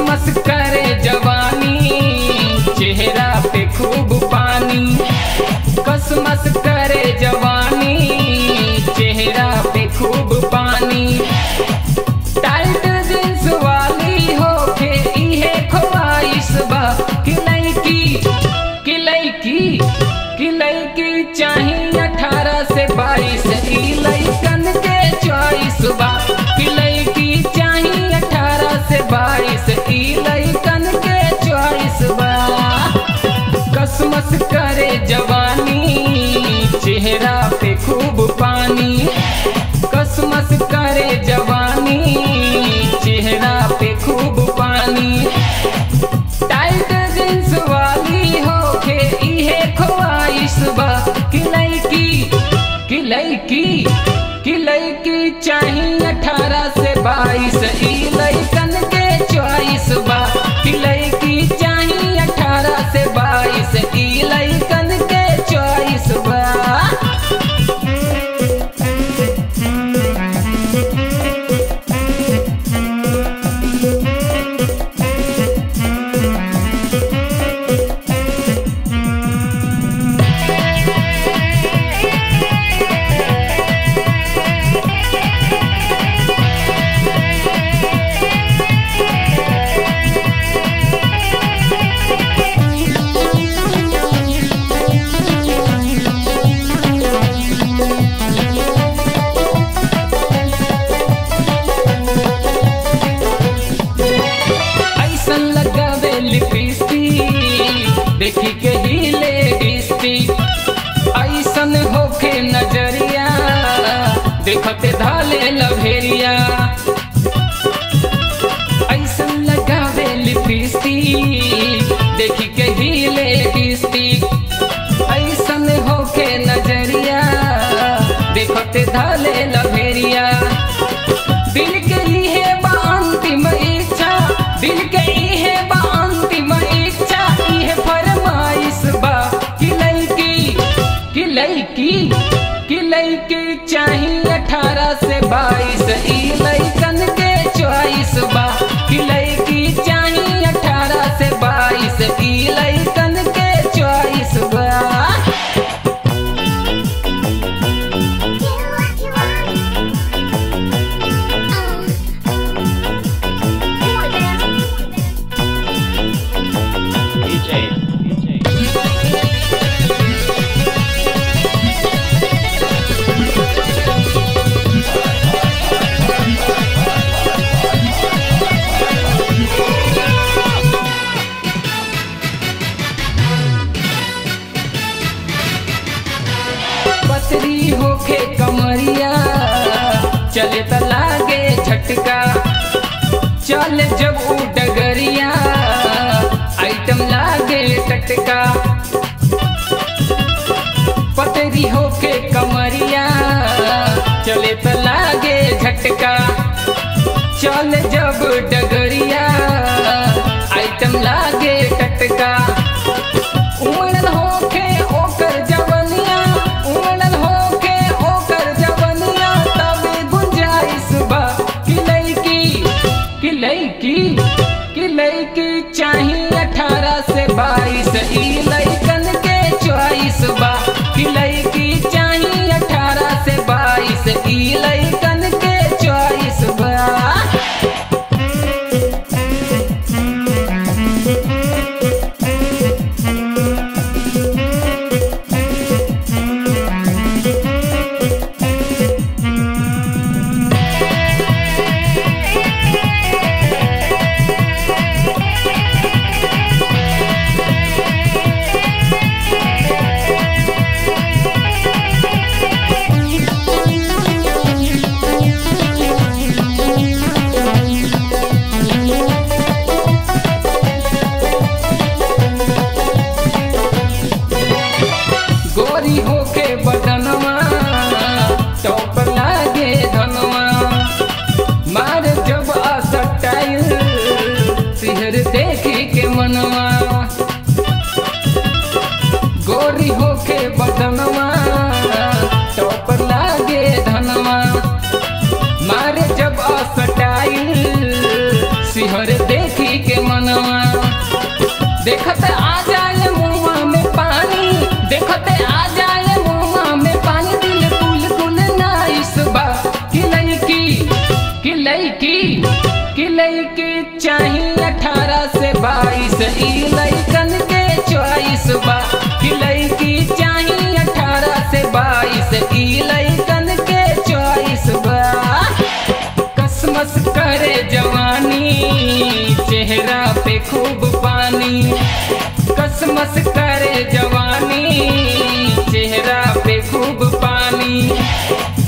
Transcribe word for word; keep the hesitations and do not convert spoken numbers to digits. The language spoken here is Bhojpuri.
कसमस करे जवानी, चेहरा पे खूब पानी। कसमस करे जवानी, चेहरा पे खूब पानी। टाइट जींस वाली होके इहे ख्वाहिश बा कि लइकी कि लइकी कि लइकी चाही अठारह से बाईस। ई लइकन के चॉइस बा कि लइकी चाही अठारह से बाईस। ई लइकन के चॉइस बा। कसमस करे जवानी, चेहरा पे खूब पानी। कसमस करे जवानी, चेहरा पे खूब पानी। टाइट जींस वाली होके इहे ख्वाहिश बा कि लइकी कि लइकी कि लइकी चाही अठारह से बाईस। ई लइकन के चॉइस बा कि लइकी चाही अठारह से बाईस। ई लइकन के चॉइस बा। देखी के हिले डिस्ट्रिक, ऐसन होके नजरिया, देखते धाले लभेरिया। ऐसन लगावे लिपस्टिक, देखी के हिले डिस्ट्रिक, ऐसन होके नजरिया, देखते धाले लभेरिया। दिल के इहे बा अंतिम इच्छा, दिल के इहे बा अंतिम इच्छा। इहे फरमाइश बा कि लइकी कि लइकी कि लइकी चाही अठारह से बाईस। ई लइकन के चॉइस बा कि लइकी चाही अठारह से बाईस। ई लइकन के चॉइस बा। पतरी होके कमरिया, चले त लागे झटका। चले जब उ डगरिया, आइटम लागे टटका। पतरी होके कमरिया, चले त लागे झटका। चले जब डगरिया, आइटम लागे टटका। उमड़ल होके ओकर जवनिया, उमड़ल होके ओकर जवनिया, तबे गुंजाइश बा कि लइकी कि लइकी कि लइकी चाही अठारह से बाईस। ई लइकन के चॉइस बा कि लइकी चाही अठारह से बाईस। ई लइकन के चॉइस बा। सिहर देखी के लड़की चाहिए अठारह से बाईस, ई लइकन के चॉइस बा। कि लड़की चाहिए अठारह से बाईस, ई लइकन के चॉइस बा। कसमस करे जवानी, चेहरा पे खूब पानी। कसमस करे जवानी, चेहरा पे खूब पानी।